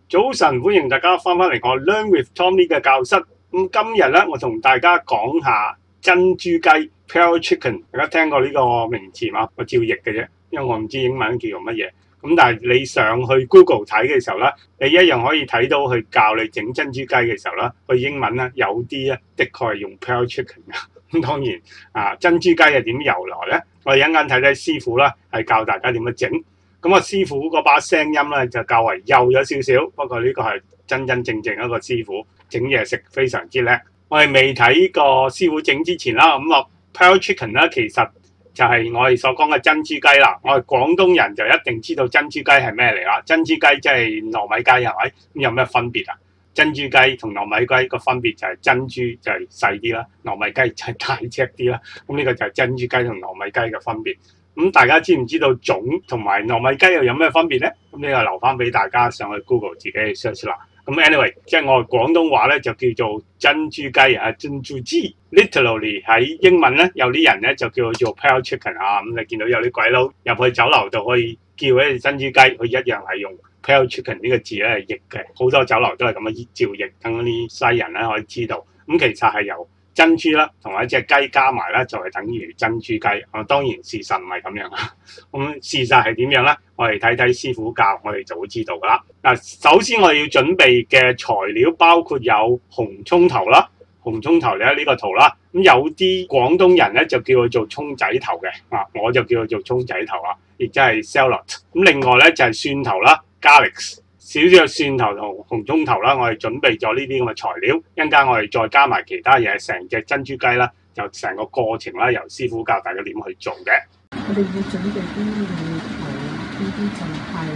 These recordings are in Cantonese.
早晨，歡迎大家翻返嚟我 Learn with Tommy 嘅教室。今日咧，我同大家講下珍珠雞 （Pearl Chicken）。大家聽過呢個名詞嘛？我照譯嘅啫，因為我唔知英文叫做乜嘢。但係你上去 Google 睇嘅時候咧，你一樣可以睇到佢教你整珍珠雞嘅時候咧，佢英文咧有啲咧的確係用 Pearl Chicken 嘅。當然珍珠雞係點由來咧？我哋一陣間睇睇師傅啦，係教大家點樣整。咁師傅嗰把聲音咧就較為幼咗少少，不過呢個係真正一個師傅整嘢食非常之叻。我哋未睇過師傅整之前啦，Pearl Chicken 咧其實就係我哋所講嘅珍珠雞啦。我哋廣東人就一定知道珍珠雞係咩嚟啦。珍珠雞即係糯米雞係咪？咁有咩分別啊？珍珠雞同糯米雞個分別就係珍珠就係細啲啦，糯米雞就係大隻啲啦。咁呢個就係珍珠雞同糯米雞嘅分別。大家知唔知道粽同埋糯米雞又有咩分別咧？咁呢個留翻俾大家上去 Google 自己去 search 啦。anyway， 即係我哋廣東話咧就叫做珍珠雞啊，珍珠雞。Literally 喺英文咧，有啲人咧就叫做 Pearl Chicken 啊。你見到有啲鬼佬入去酒樓度可以叫一隻珍珠雞，佢一樣係用 Pearl Chicken 呢個字咧嚟譯嘅。好多酒樓都係咁樣照譯，等啲西人咧可以知道。其實係由珍珠啦，同埋一隻雞加埋咧，就係等於珍珠雞。當然事實唔係咁樣啦。事實係點樣咧？我哋睇睇師傅教，我哋就會知道噶啦。首先我哋要準備嘅材料包括有紅葱頭啦，紅葱頭你睇呢個圖啦。有啲廣東人咧就叫佢做葱仔頭嘅，我就叫佢做葱仔頭啊，亦即係 shallot。另外咧就係蒜頭啦 ，garlic。少少嘅蒜頭同紅葱頭啦，我哋準備咗呢啲咁嘅材料，一陣間我哋再加埋其他嘢，成隻珍珠雞啦，就成個過程啦，由師傅教大家點去做嘅。 我哋要準備啲咩頭？呢啲就係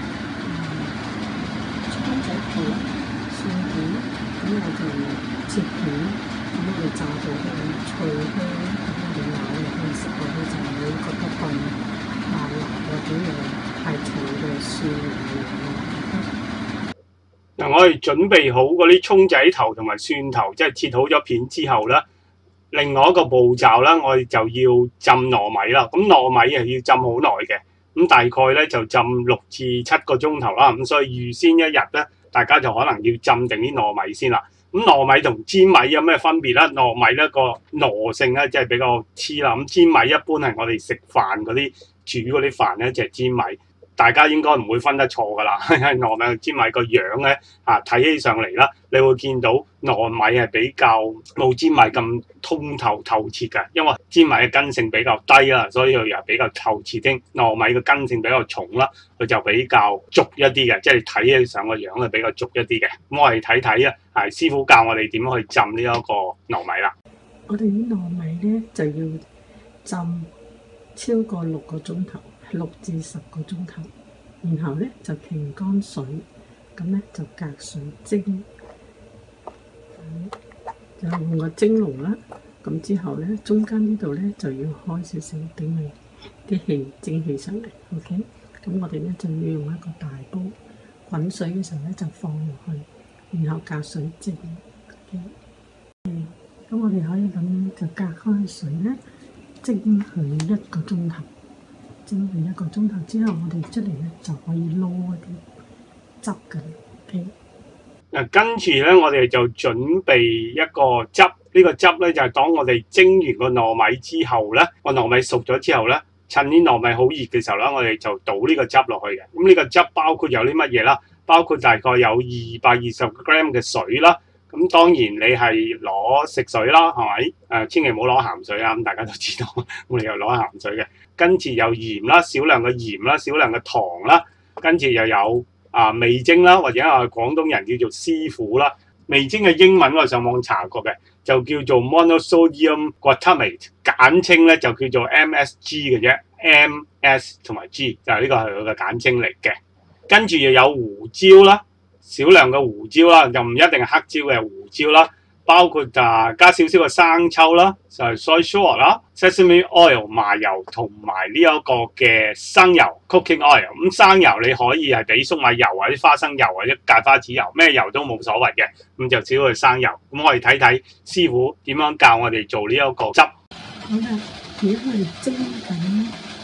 葱仔頭、蒜片，咁我就切片，咁我哋炸到佢脆香，咁我哋咬落去食落去就唔會覺得咁辣或者係太重嘅蒜蓉。 我哋準備好嗰啲葱仔頭同埋蒜頭，即係切好咗片之後咧，另外一個步驟啦，我哋就要浸糯米啦。咁糯米係要浸好耐嘅，大概咧就浸6至7個鐘頭啦。所以預先一日咧，大家就可能要浸定啲糯米先啦。糯米同粘米有咩分別咧？糯米咧個糯性咧即係比較黐啦。粘米一般係我哋食飯嗰啲煮嗰啲飯咧，就係粘米。大家應該唔會分得錯㗎啦，因為糯米同粘米個樣咧睇起上嚟啦，你會見到糯米係比較冇粘米咁通透徹嘅，因為粘米嘅根性比較低啦，所以佢又比較透徹啲。糯米嘅根性比較重啦，佢就比較濁一啲嘅，即係睇起上個樣係比較濁一啲嘅。咁我哋睇睇啊，師傅教我哋點樣去浸呢一個糯米啦。 我哋啲糯米咧就要浸超過6個鐘頭。6至10個鐘頭，然後咧就停乾水，咁咧就隔水蒸，就用個蒸籠啦。咁之後咧，中間呢度咧就要開少少，俾佢啲氣蒸起上嚟。OK， 咁我哋咧就要用一個大煲，滾水嘅時候咧就放落去，然後隔水蒸。OK，咁我哋可以咁就隔開水咧蒸佢1個鐘頭。蒸完1個鐘頭之後，我哋出嚟咧就可以撈一啲汁嘅。OK， 跟住咧，我哋就準備一個汁。呢個汁咧就係當我哋蒸完個糯米之後咧，個糯米熟咗之後咧，趁啲糯米好熱嘅時候咧，我哋就倒呢個汁落去嘅。咁呢個汁包括有啲乜嘢啦？包括大概有220g嘅水啦。咁當然你係攞食水啦，係咪？千祈唔好攞鹹水啊！咁大家都知道，我哋又攞鹹水嘅。跟住有鹽啦，少量嘅鹽啦，少量嘅糖啦，跟住又有味精啦，或者廣東人叫做師傅啦。味精嘅英文我上網查過嘅，就叫做 monosodium glutamate， 簡稱咧就叫做 MSG 嘅啫。MS 同埋 G 就係呢個係佢嘅簡稱嚟嘅。跟住又有胡椒啦。少量嘅胡椒啦，就唔一定係黑椒嘅胡椒啦，包括加少少嘅生抽啦，就係 soy sauce 啦 ，sesame oil 麻油同埋呢一個嘅生油 cooking oil。咁生油你可以係俾粟米油或者花生油或者芥花籽油，咩油都冇所謂嘅。咁就少去生油。咁我哋睇睇師傅點樣教我哋做呢一個汁。 好啦，如果我哋蒸緊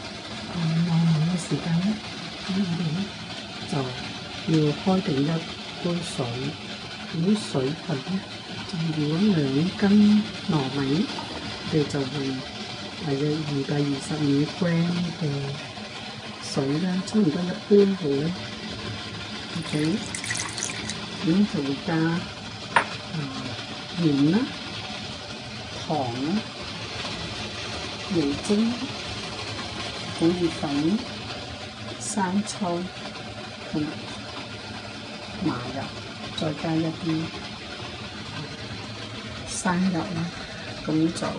糯米嘅時間咧，咁我哋咧就要開定一杯水，咁水分咧就如果2斤糯米，你就會大約225g 嘅水啦，差唔多一杯好啦。OK， 咁就會加鹽啦、糖啦、味精、古意粉、生抽同埋麻油，再加一啲生油啦。咁就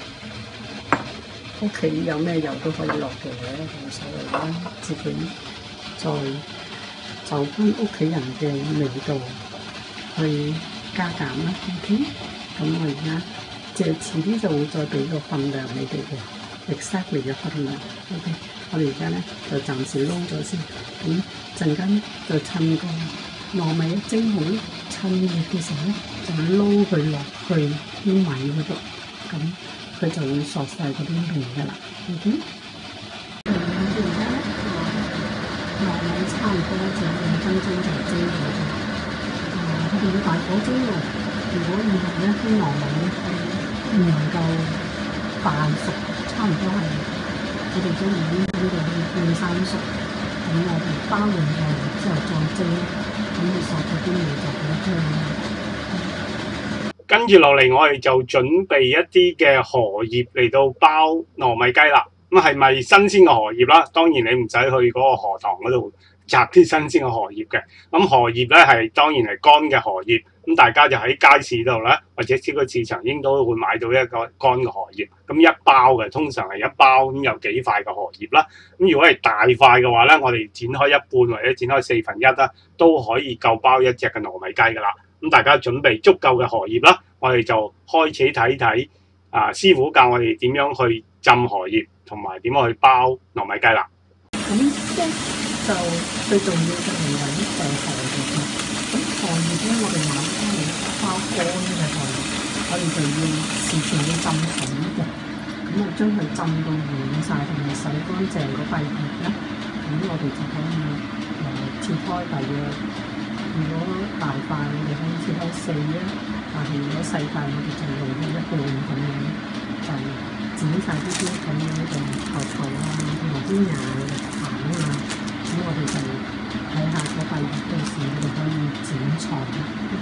屋企有咩油都可以落嘅，冇所謂啦。自己再就翻屋企人嘅味道去加減啦。OK， 咁我而家遲啲就會再俾個份量你哋嘅 exactly 嘅份量。OK， 我哋而家咧就暫時撈咗先，咁陣間就趁個糯米一蒸好，趁熱嘅時候咧就撈佢落去啲米嗰度，咁佢就會索晒嗰啲味㗎啦。OK， 而家咧糯米差唔多就2分鐘就蒸好咗。我哋要大火蒸喎，如果以後咧啲糯米唔能夠扮熟，差唔多係我哋都已經蒸到半生熟，咁我哋包完咗之後再蒸，咁你索咗啲味就好香啦。 跟住落嚟，我哋就準備一啲嘅荷葉嚟到包糯米雞啦。咁係咪新鮮嘅荷葉啦？當然你唔使去嗰個荷塘嗰度摘啲新鮮嘅荷葉嘅。咁荷葉咧係當然係乾嘅荷葉。咁大家就喺街市度咧，或者超級市場應該會買到一個乾嘅荷葉。咁一包嘅，通常係一包咁有幾塊嘅荷葉啦。咁如果係大塊嘅話咧，我哋剪開一半或者剪開1/4啦，都可以夠包一隻嘅糯米雞㗎啦。咁大家準備足夠嘅荷葉啦，我哋就開始睇睇師傅教我哋點樣去浸荷葉，同埋點樣去包糯米雞啦。 咁咧就最重要嘅係揾荷葉啦。咁荷葉咧，我哋買翻嚟包乾嘅荷葉，我哋就要事前要浸水嘅。咁我將佢浸到軟晒，同埋洗乾淨嗰塊葉咧，咁我哋就可以切開大約。如果大塊，我哋可以切開4啦，但係如果細塊，我哋就用咗1半咁樣，就剪晒啲咁樣嘅頭啊，同埋啲芽棒啊，咁我哋就睇下嗰塊葉到時我哋可以剪菜啦。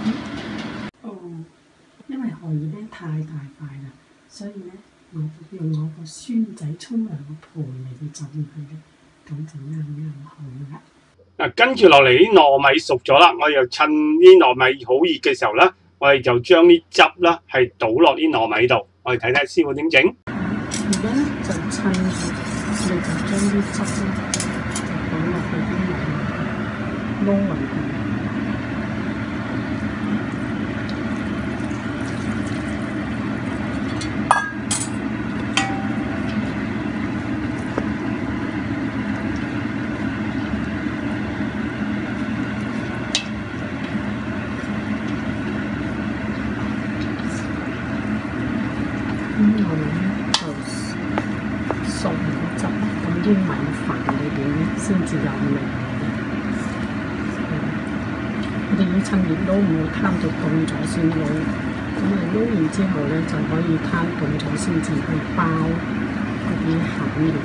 因為荷葉咧太大塊啦，所以咧我用我個孫仔沖涼個盆嚟到浸佢咧，咁就啱好啦。 跟住落嚟啲糯米熟咗啦，我哋就趁啲糯米好熱嘅時候咧，我哋就將啲汁啦係倒落啲糯米度，我哋睇睇師傅點整。 而家咧就趁住，我哋就將啲汁咧就倒落去啲糯米，撈勻佢。我哋咧就熟咗汁，咁啲米飯裏邊咧先至有味嘅。我哋要趁熱撈，唔好攤到凍咗先撈。咁啊撈完之後咧，就可以攤凍咗先至去包嗰啲餡料。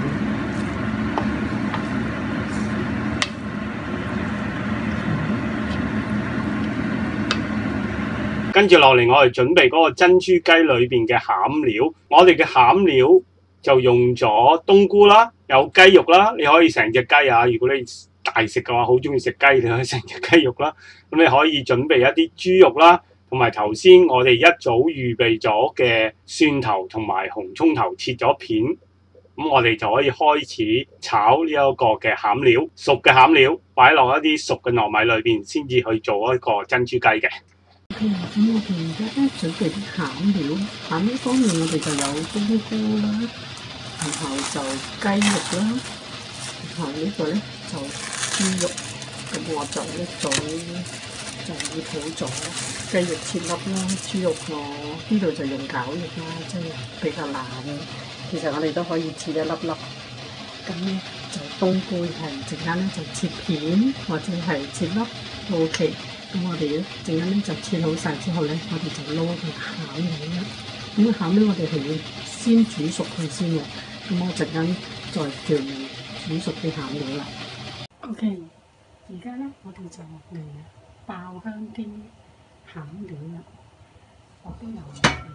跟住落嚟，我哋準備嗰個珍珠雞裏邊嘅餡料。我哋嘅餡料就用咗冬菇啦，有雞肉啦，你可以成隻雞啊。如果你大食嘅話，好中意食雞，你可以成隻雞肉啦。咁你可以準備一啲豬肉啦，同埋頭先我哋一早預備咗嘅蒜頭同埋紅葱頭切咗片。咁我哋就可以開始炒呢一個嘅餡料，熟嘅餡料擺落一啲熟嘅糯米裏邊，先至去做一個珍珠雞嘅。 咁我哋而家咧準備啲餡料，餡料方面我哋就有冬菇啦，然後就雞肉啦，然後呢個咧就豬肉，咁我就一早就醃好咗雞肉切粒啦，豬肉我呢度就用絞肉啦，即係比較爛嘅。其實我哋都可以切一粒粒，咁咧就冬菇係陣間咧就切片或者係切粒都 OK。 咁我哋咧陣間咧就切好晒之後咧，我哋就撈個餡料啦。咁個餡料我哋係要先煮熟佢先嘅。咁我陣間再調味煮熟啲餡料啦。OK， 而家咧我哋就嚟爆香啲餡料啦，落啲油落去。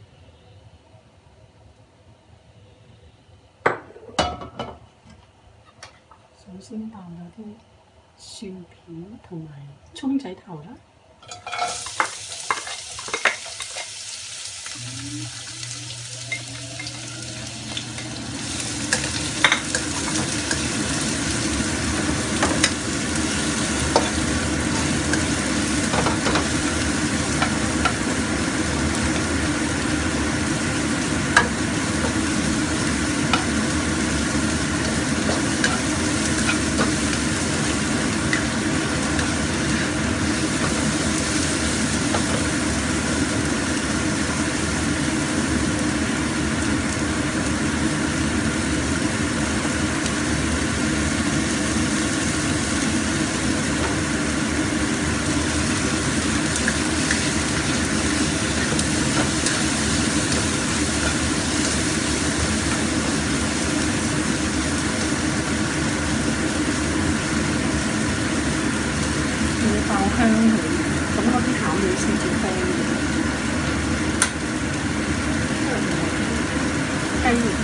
首先爆咗啲蒜片同埋葱仔頭啦。爆香佢，咁嗰啲餡料先至香嘅。雞翼。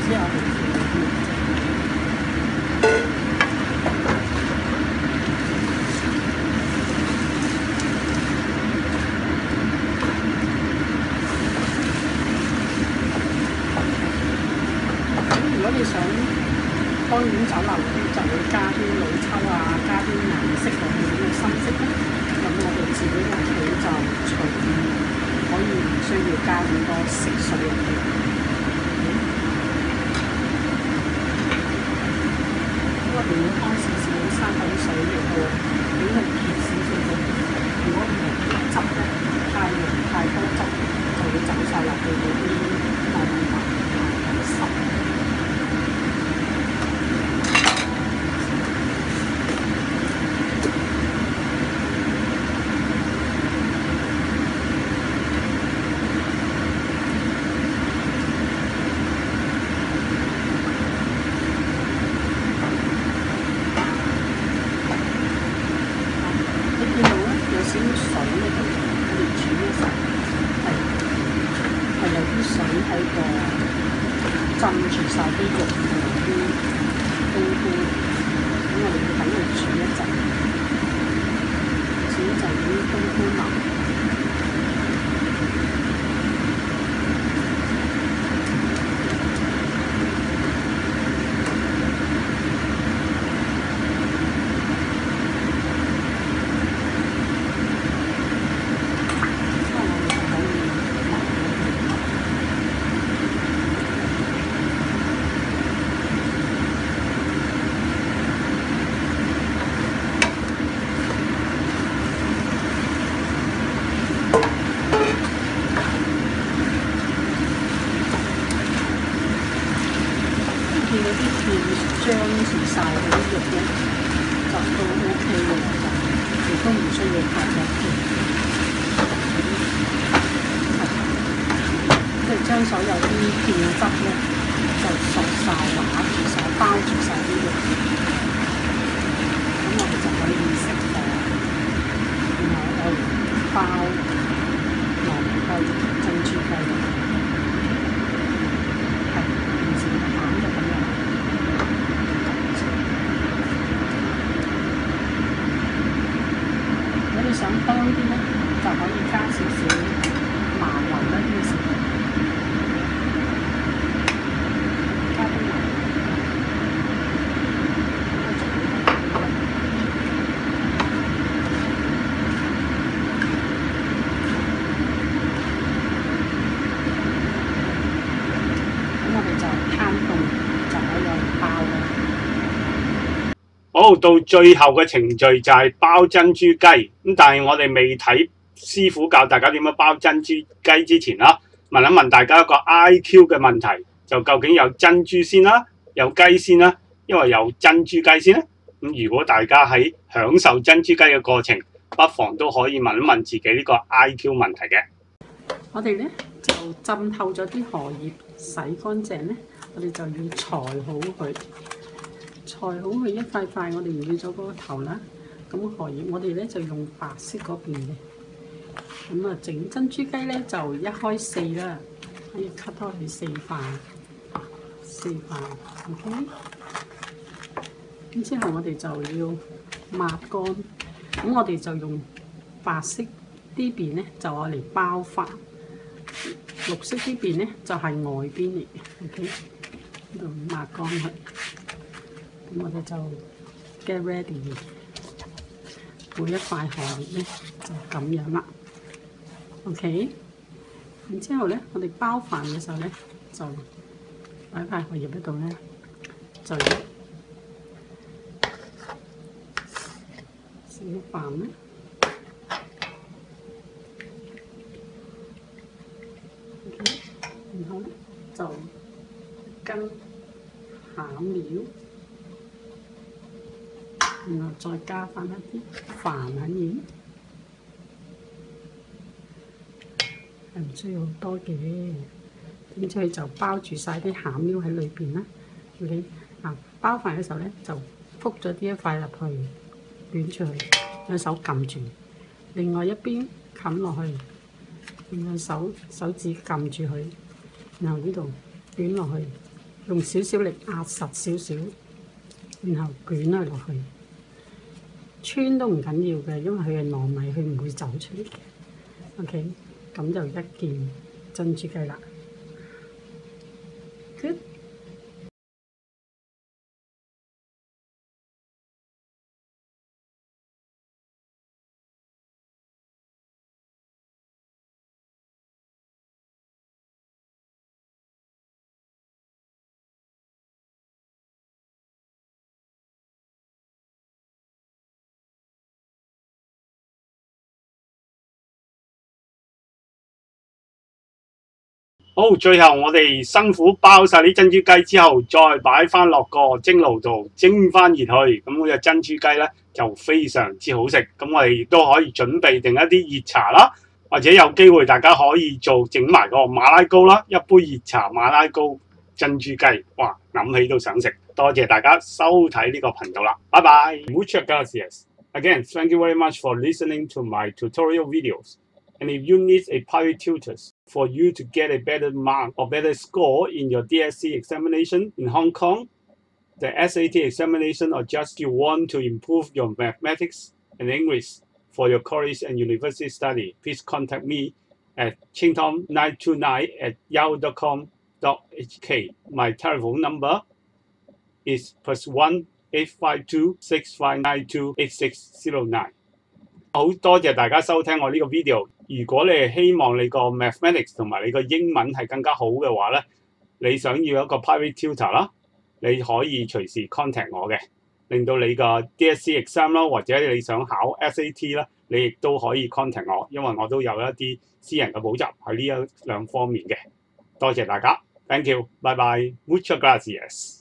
之後如果你想當然酒樓就會加啲老抽啊，加啲顏色落去，咁嘅深色咧。咁我哋自己屋企就隨便，可以唔需要加咁多色水入去。咁我哋要開少少生粉水嚟到，俾佢結少少嘅。如果唔係啲汁咧太濃太多汁，就會走晒落去嗰啲內臟同濕。少水咧，我哋煮嘅時候係有啲水喺度浸住晒啲肉同啲冬菇，咁我哋要等佢煮一陣啲冬菇泥。見到啲片張住晒嗰啲肉咧，就都 OK 嘅啦，亦都唔需要拍入去，即係將所有啲片汁咧就索晒、揦住晒、包住晒啲肉，咁我哋就可以食火，然後我哋包糯米雞、珍珠雞。想香啲咧，就可以加少少麻油啦，呢個時候加啲麻油。咁我哋就攤凍，就可以包啦。 好，到最後嘅程序就係包珍珠雞。咁但係我哋未睇師傅教大家點樣包珍珠雞之前啦，問一問大家一個 IQ 嘅問題，就究竟有珍珠先啦，有雞先啦，因為有珍珠雞先咧？咁如果大家喺享受珍珠雞嘅過程，不妨都可以問一問自己呢個 IQ 問題嘅。 我哋咧就浸透咗啲荷葉，洗乾淨咧，我哋就要裁好佢。裁好佢一塊塊，我哋唔要咗嗰個頭啦。咁荷葉我哋咧就用白色嗰邊嘅。咁啊，整珍珠雞咧就1開4啦，可以 cut 開去4塊，OK。咁之後我哋就要抹乾，咁我哋就用白色呢邊咧就愛嚟包飯，綠色呢邊咧就係外邊嚟嘅 ，OK。呢度抹乾佢。咁我哋就 get ready， 每一塊荷葉咧就咁樣啦 ，OK。然之後咧，我哋包飯嘅時候咧，就擺塊荷葉喺度咧，就小飯咧，然後咧就跟餡料。然後再加翻一啲飯喺面，係唔需要好多嘅，點知佢就包住晒啲餡料喺裏邊啦。你包飯嘅時候咧，就覆咗呢一塊入去，捲出去，用手撳住；另外一邊冚落去，用手指撳住佢，然後呢度捲落去， 用少少力壓實少少，然後捲佢落去。穿都唔緊要嘅，因為佢係糯米，佢唔會走出嚟嘅。OK， 咁就一件珍珠雞啦。Good。 好，最後我哋辛苦包晒啲珍珠雞之後，再擺翻落個蒸爐度蒸翻熱佢，咁隻珍珠雞咧就非常之好食。咁我哋亦都可以準備定一啲熱茶啦，或者有機會大家可以整埋個馬拉糕啦，一杯熱茶馬拉糕珍珠雞，哇，諗起都想食。多謝大家收睇呢個頻道啦，拜拜。Muchas gracias. Again, thank you very much for listening to my tutorial videos. And if you need a private tutor for you to get a better mark or better score in your DSC examination in Hong Kong, the SAT examination, or just you want to improve your mathematics and English for your college and university study, please contact me at chingtom929@yahoo.com.hk. My telephone number is +1 852 6592 8609。好多謝大家收聽我呢個 video。如果你係希望你個 mathematics 同埋你個英文係更加好嘅話咧，你想要一個 private tutor 啦，你可以隨時 contact 我嘅，令到你個 DSC exam 啦，或者你想考 SAT 啦，你亦都可以 contact 我，因為我都有一啲私人嘅補習喺呢兩方面嘅。多謝大家 ，thank you，拜拜 ，muchas gracias。